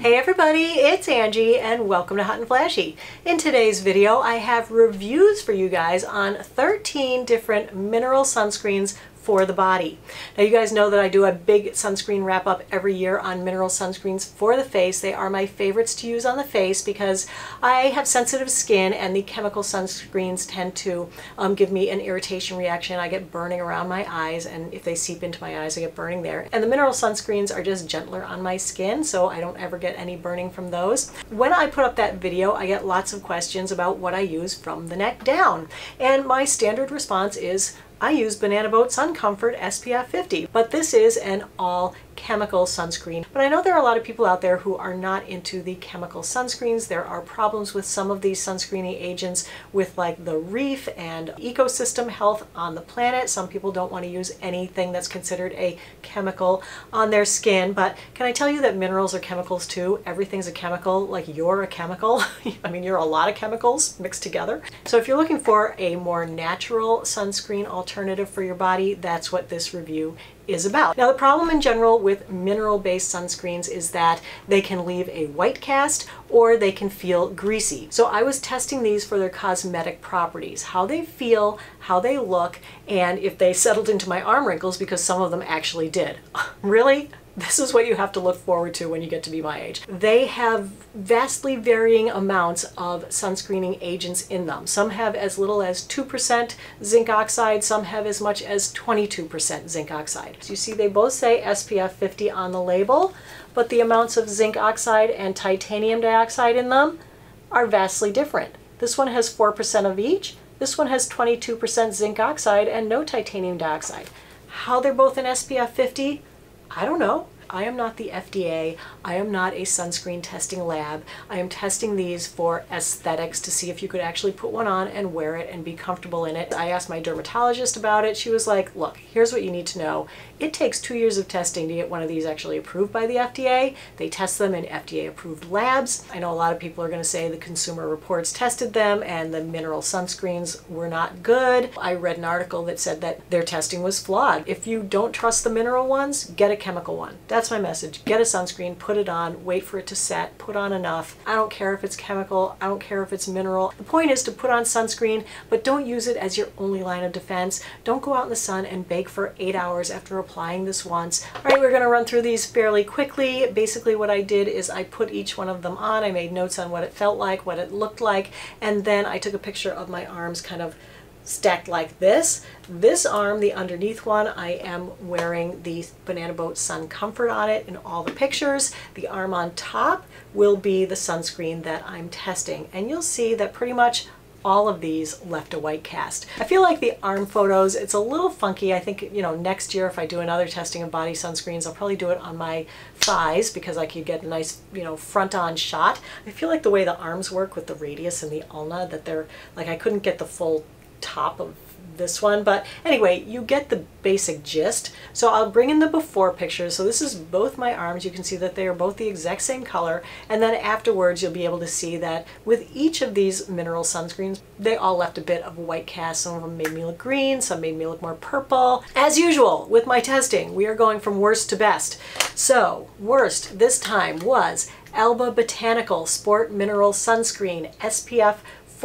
Hey everybody, it's Angie and welcome to Hot and Flashy. In today's video I have reviews for you guys on 13 different mineral sunscreens for the body. Now you guys know that I do a big sunscreen wrap up every year on mineral sunscreens for the face. They are my favorites to use on the face because I have sensitive skin and the chemical sunscreens tend to give me an irritation reaction. I get burning around my eyes, and if they seep into my eyes I get burning there. And the mineral sunscreens are just gentler on my skin, so I don't ever get any burning from those. When I put up that video I get lots of questions about what I use from the neck down, and my standard response is I use Banana Boat Sun Comfort SPF 50, but this is an all chemical sunscreen. But I know there are a lot of people out there who are not into the chemical sunscreens. There are problems with some of these sunscreening agents with like the reef and ecosystem health on the planet. Some people don't want to use anything that's considered a chemical on their skin, but can I tell you that minerals are chemicals too? Everything's a chemical, like you're a chemical. I mean, you're a lot of chemicals mixed together. So if you're looking for a more natural sunscreen alternative for your body, that's what this review is about. Now the problem in general with mineral-based sunscreens is that they can leave a white cast or they can feel greasy. So I was testing these for their cosmetic properties, how they feel, how they look, and if they settled into my arm wrinkles, because some of them actually did. Really? This is what you have to look forward to when you get to be my age. They have vastly varying amounts of sunscreening agents in them. Some have as little as 2% zinc oxide, some have as much as 22% zinc oxide. So you see they both say SPF 50 on the label, but the amounts of zinc oxide and titanium dioxide in them are vastly different. This one has 4% of each, this one has 22% zinc oxide and no titanium dioxide. How they're both in SPF 50? I don't know. I am not the FDA. I am not a sunscreen testing lab. I am testing these for aesthetics to see if you could actually put one on and wear it and be comfortable in it. I asked my dermatologist about it. She was like, look, here's what you need to know. It takes 2 years of testing to get one of these actually approved by the FDA. They test them in FDA approved labs. I know a lot of people are going to say the Consumer Reports tested them and the mineral sunscreens were not good. I read an article that said that their testing was flawed. If you don't trust the mineral ones, get a chemical one. That's my message. Get a sunscreen, put it on, wait for it to set, put on enough. I don't care if it's chemical, I don't care if it's mineral. The point is to put on sunscreen, but don't use it as your only line of defense. Don't go out in the sun and bake for 8 hours after applying this once. All right, we're going to run through these fairly quickly. Basically what I did is I put each one of them on. I made notes on what it felt like, what it looked like, and then I took a picture of my arms kind of stacked like this. This arm, the underneath one, I am wearing the Banana Boat Sun Comfort on it in all the pictures. The arm on top will be the sunscreen that I'm testing, and you'll see that pretty much all of these left a white cast. I feel like the arm photos, it's a little funky. I think, you know, next year if I do another testing of body sunscreens, I'll probably do it on my thighs because I could get a nice, you know, front-on shot. I feel like the way the arms work with the radius and the ulna, that they're, like I couldn't get the full top of this one, but anyway, you get the basic gist. So I'll bring in the before pictures. So this is both my arms. You can see that they are both the exact same color, and then afterwards you'll be able to see that with each of these mineral sunscreens they all left a bit of a white cast. Some of them made me look green, some made me look more purple. As usual with my testing, we are going from worst to best. So worst this time was Alba Botanical Sport Mineral Sunscreen SPF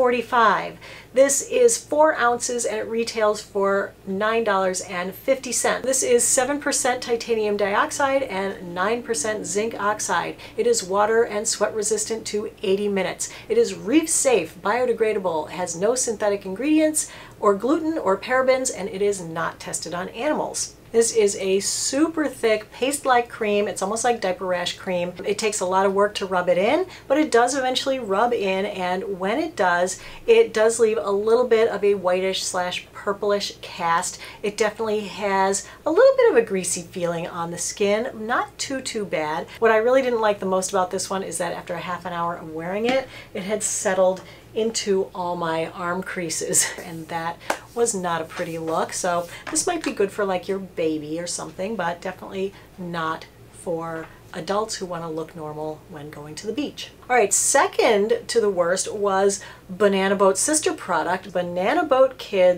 45. This is 4 ounces and it retails for $9.50. This is 7% titanium dioxide and 9% zinc oxide. It is water and sweat resistant to 80 minutes. It is reef safe, biodegradable, has no synthetic ingredients or gluten or parabens, and it is not tested on animals. This is a super thick paste-like cream. It's almost like diaper rash cream. It takes a lot of work to rub it in, but it does eventually rub in, and when it does leave a little bit of a whitish slash purplish cast. It definitely has a little bit of a greasy feeling on the skin. Not too bad. What I really didn't like the most about this one is that after a half an hour of wearing it, it had settled into all my arm creases, and that was not a pretty look. So this might be good for like your baby or something, but definitely not for adults who want to look normal when going to the beach. All right, second to the worst was Banana Boat's sister product, Banana Boat Kids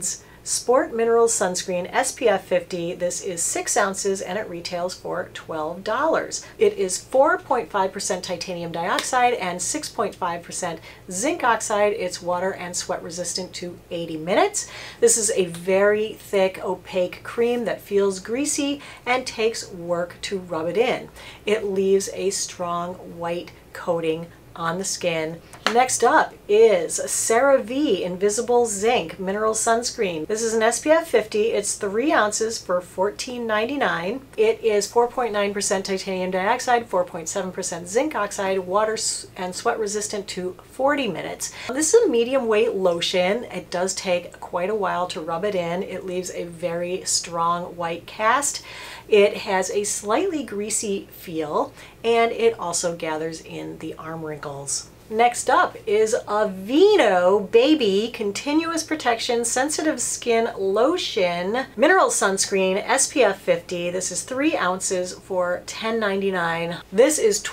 Sport Minerals Sunscreen SPF 50. This is 6 ounces and it retails for $12. It is 4.5% titanium dioxide and 6.5% zinc oxide. It's water and sweat resistant to 80 minutes. This is a very thick, opaque cream that feels greasy and takes work to rub it in. It leaves a strong white coating on the skin. Next up is CeraVe Invisible Zinc Mineral Sunscreen. This is an SPF 50. It's 3 ounces for $14.99. It is 4.9% titanium dioxide, 4.7% zinc oxide, water and sweat resistant to 40 minutes. This is a medium weight lotion. It does take quite a while to rub it in. It leaves a very strong white cast. It has a slightly greasy feel, and it also gathers in the arm wrinkles. Next up is Aveeno Baby Continuous Protection Sensitive Skin Lotion Mineral Sunscreen SPF 50. This is 3 ounces for $10.99. This is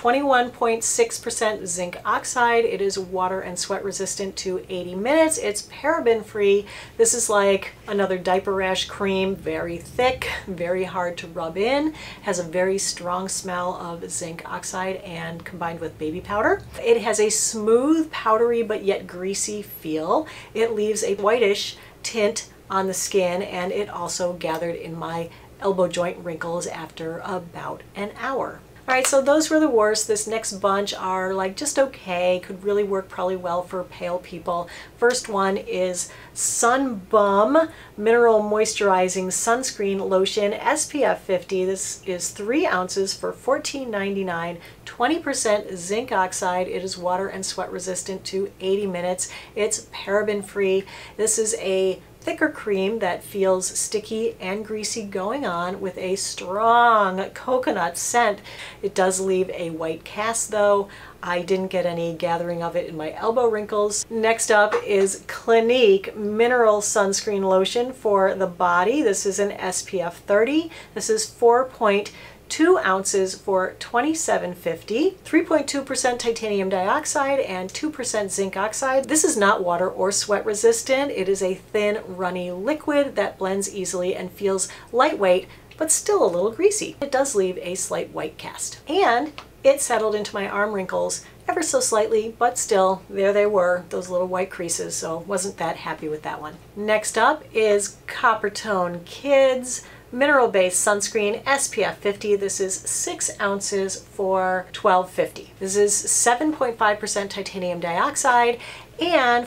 21.6% zinc oxide. It is water and sweat resistant to 80 minutes. It's paraben free. This is like another diaper rash cream, very thick, very hard to rub in, has a very strong smell of zinc oxide and combined with baby powder. It has a smooth, powdery, but yet greasy feel. It leaves a whitish tint on the skin, and it also gathered in my elbow joint wrinkles after about an hour. All right, so those were the worst. This next bunch are like just okay, could really work probably well for pale people. First one is Sun Bum Mineral Moisturizing Sunscreen Lotion SPF 50. This is 3 ounces for $14.99, 20% zinc oxide. It is water and sweat resistant to 80 minutes. It's paraben free. This is a thicker cream that feels sticky and greasy going on with a strong coconut scent. It does leave a white cast though. I didn't get any gathering of it in my elbow wrinkles. Next up is Clinique Mineral Sunscreen Lotion for the body. This is an SPF 30. This is 4.2 ounces for $27.50, 3.2% titanium dioxide and 2% zinc oxide. This is not water or sweat resistant. It is a thin, runny liquid that blends easily and feels lightweight, but still a little greasy. It does leave a slight white cast. And it settled into my arm wrinkles ever so slightly, but still, there they were, those little white creases, so wasn't that happy with that one. Next up is Coppertone Kids Mineral-Based Sunscreen SPF 50. This is 6 ounces for $12.50. This is 7.5% titanium dioxide and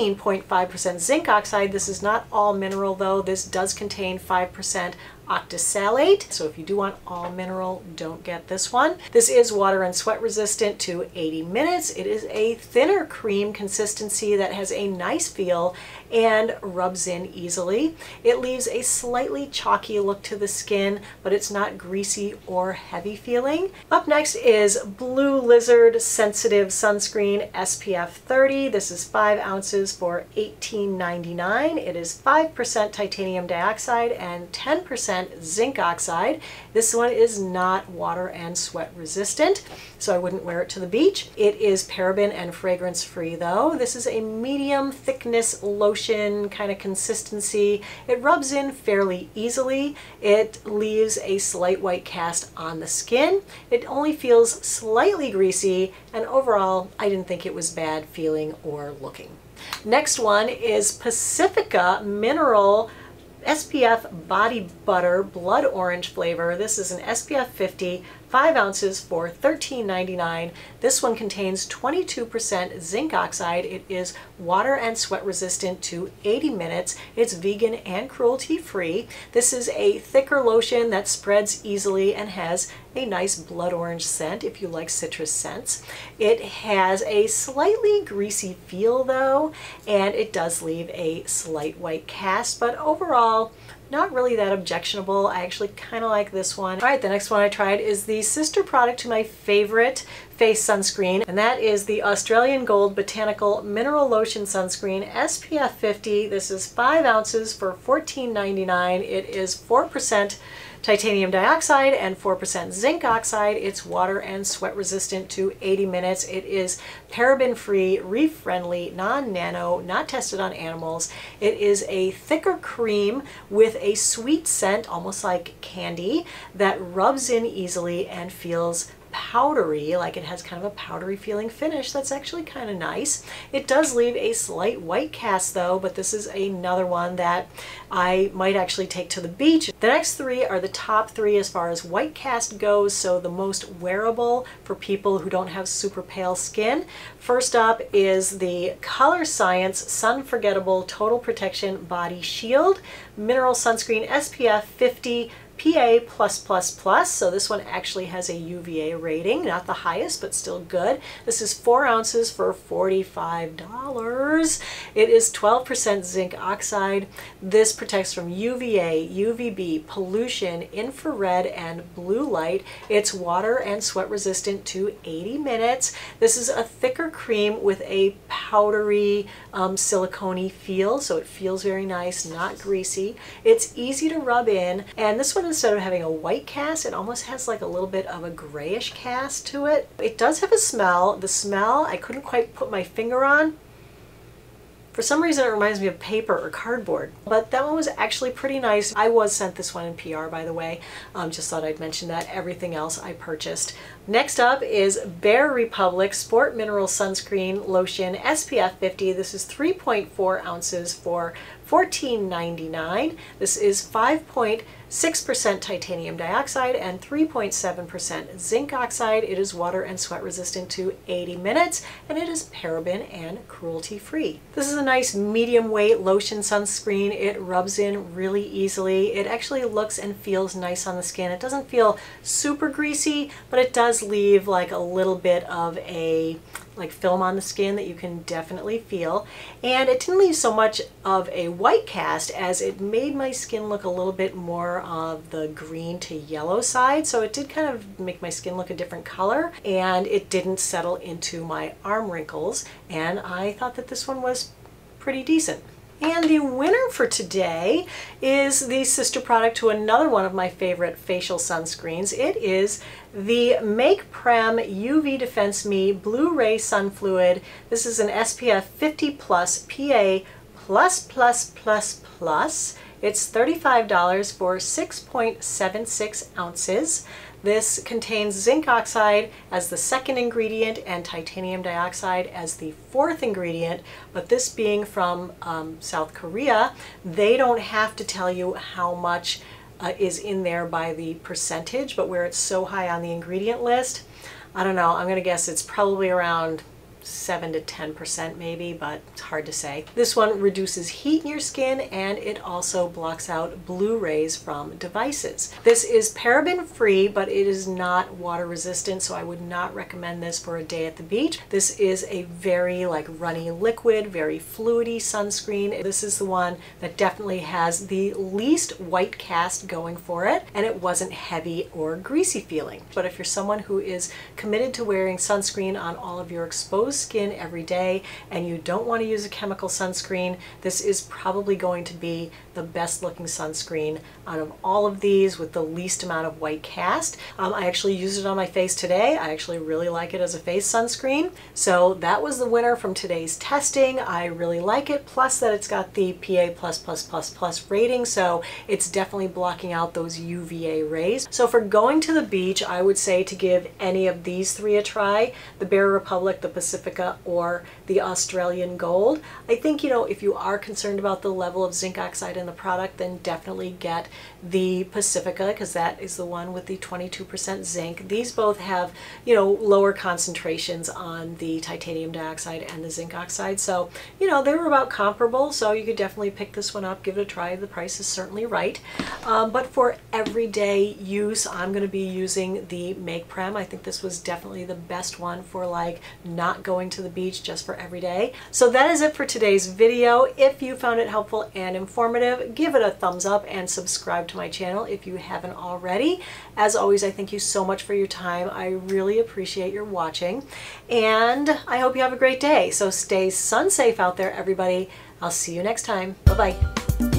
14.5% zinc oxide. This is not all mineral though. This does contain 5% octisalate. So if you do want all mineral, don't get this one. This is water and sweat resistant to 80 minutes. It is a thinner cream consistency that has a nice feel and rubs in easily. It leaves a slightly chalky look to the skin, but it's not greasy or heavy feeling. Up next is Blue Lizard Sensitive Sunscreen SPF 30. This is 5 ounces for $18.99. It is 5% titanium dioxide and 10% zinc oxide. This one is not water and sweat resistant, so I wouldn't wear it to the beach. It is paraben and fragrance free though. This is a medium thickness lotion kind of consistency. It rubs in fairly easily. It leaves a slight white cast on the skin. It only feels slightly greasy, and overall I didn't think it was bad feeling or looking. Next one is Pacifica Mineral SPF Body Butter Blood Orange flavor. This is an SPF 50, 5 ounces for $13.99. This one contains 22% zinc oxide. It is water and sweat resistant to 80 minutes. It's vegan and cruelty free. This is a thicker lotion that spreads easily and has a nice blood orange scent if you like citrus scents. It has a slightly greasy feel though, and it does leave a slight white cast, but overall not really that objectionable. I actually kind of like this one. All right, the next one I tried is the sister product to my favorite face sunscreen, and that is the Australian Gold Botanical Mineral Lotion Sunscreen SPF 50. This is 5 ounces for $14.99. It is 4% titanium dioxide and 4% zinc oxide. It's water and sweat resistant to 80 minutes. It is paraben free, reef friendly, non-nano, not tested on animals. It is a thicker cream with a sweet scent, almost like candy, that rubs in easily and feels powdery, like it has kind of a powdery feeling finish. That's actually kind of nice. It does leave a slight white cast though, but this is another one that I might actually take to the beach. The next three are the top three as far as white cast goes, so the most wearable for people who don't have super pale skin. First up is the Color Science Sun Forgettable Total Protection Body Shield Mineral Sunscreen SPF 50 PA+++, so this one actually has a UVA rating, not the highest, but still good. This is 4 ounces for $45. It is 12% zinc oxide. This protects from UVA, UVB, pollution, infrared, and blue light. It's water and sweat resistant to 80 minutes. This is a thicker cream with a powdery, silicone-y feel, so it feels very nice, not greasy. It's easy to rub in, and this one, instead of having a white cast, it almost has like a little bit of a grayish cast to it. It does have a smell. The smell I couldn't quite put my finger on. For some reason it reminds me of paper or cardboard, but that one was actually pretty nice. I was sent this one in PR, by the way. Just thought I'd mention that. Everything else I purchased. Next up is Bare Republic Sport Mineral Sunscreen Lotion SPF 50. This is 3.4 ounces for $14.99. This is 5.6% titanium dioxide and 3.7% zinc oxide. It is water and sweat resistant to 80 minutes, and it is paraben and cruelty free. This is a nice medium weight lotion sunscreen. It rubs in really easily. It actually looks and feels nice on the skin. It doesn't feel super greasy, but it does leave like a little bit of a film on the skin that you can definitely feel. And it didn't leave so much of a white cast as it made my skin look a little bit more of the green to yellow side. So it did kind of make my skin look a different color, and it didn't settle into my arm wrinkles. And I thought that this one was pretty decent. And the winner for today is the sister product to another one of my favorite facial sunscreens. It is the Make Prem UV Defense Me Blue Ray Sun Fluid. This is an SPF 50 plus PA++++. It's $35 for 6.76 ounces. This contains zinc oxide as the second ingredient and titanium dioxide as the fourth ingredient, but this being from South Korea, they don't have to tell you how much is in there by the percentage, but where it's so high on the ingredient list, I don't know, I'm gonna guess it's probably around 7 to 10% maybe, but it's hard to say. This one reduces heat in your skin, and it also blocks out blue rays from devices. This is paraben free, but it is not water resistant, so I would not recommend this for a day at the beach. This is a very runny liquid, very fluidy sunscreen. This is the one that definitely has the least white cast going for it, and it wasn't heavy or greasy feeling. But if you're someone who is committed to wearing sunscreen on all of your exposed skin every day and you don't want to use a chemical sunscreen, this is probably going to be the best looking sunscreen out of all of these with the least amount of white cast. I actually used it on my face today. I actually really like it as a face sunscreen. So that was the winner from today's testing. I really like it, plus that it's got the PA++++ rating, so it's definitely blocking out those UVA rays. So for going to the beach, I would say to give any of these three a try, the Bare Republic, the Pacifica, or the Australian Gold. I think, if you are concerned about the level of zinc oxide in the product, then definitely get the Pacifica, because that is the one with the 22% zinc. These both have, lower concentrations on the titanium dioxide and the zinc oxide. So, they were about comparable, so you could definitely pick this one up, give it a try. The price is certainly right. But for everyday use, I'm going to be using the Make Prem. I think this was definitely the best one for not going to the beach, just for every day. So that is it for today's video. If you found it helpful and informative, give it a thumbs up and subscribe to my channel if you haven't already. As always, I thank you so much for your time. I really appreciate your watching, and I hope you have a great day. So stay sun safe out there, everybody. I'll see you next time. Bye-bye.